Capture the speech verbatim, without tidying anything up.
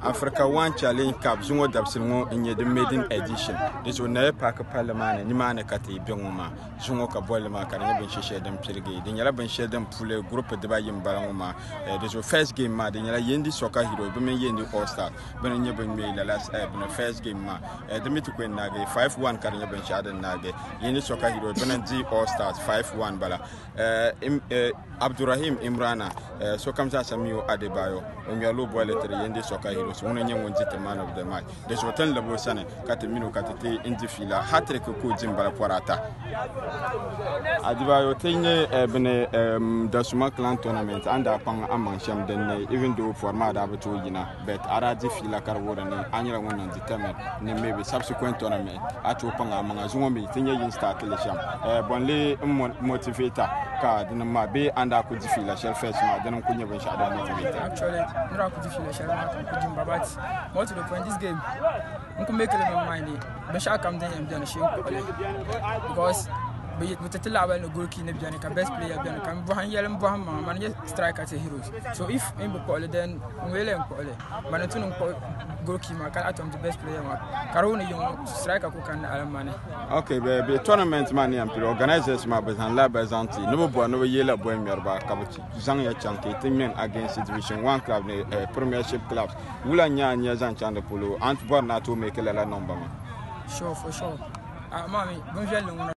Africa One Challenge Cup zungo dabsingo inye the maiden edition. This will never pack a parliament ni man kati biongoma zungo ka bolma kan ben shishe dem pirge den yala ben shedem pule group de ba yim balangoma. This will first game ma den yala Yendi Soccer Heroes be men Yendi All Stars ben nye ben me la last eh ben first game ma de mitu ko nage five one kan ben shaden nage Yendi Soccer Heroes ben Yendi All Stars five one bala eh Abdul Rahim Imrana so kamza Samio Adebayor on your low boy letter Yendi Soccer Heroes one nye wonji the man of the match. This will tell the bosane kate minu kate indi fila hatre ko ko jimbala porata Adebayor tenye bene dasuma clan tournament anda pang amansham den even though format abato yina but araji fila karwora ni anyira wona determine ne maybe subsequent tournament atu panga manga zungo mi tenye yin start le sham bonle motivator ka den ma be anda ko fila shell first ma den ko nyebe shada motivator actually nra ko fila shell ma ko jimba but what to the point this game nko make le mind be sha kam den am den shi because but with the level no goalkeeper biane ka best player biane kan bo han yelem bo han man je striker te heroes so if in be call then wele en call man tun ko goalkeeper kan atom the best player ma karone yo striker ko kan alamane okay be be tournament man yam pro organizers ma bezan la bezanti no bo no yela bo merba kabuti zan ya chanke temen against division one club ne premiership clubs wula nya nya zan chande polo ant bor na to make la number ma sure for sure ah mami bon jelle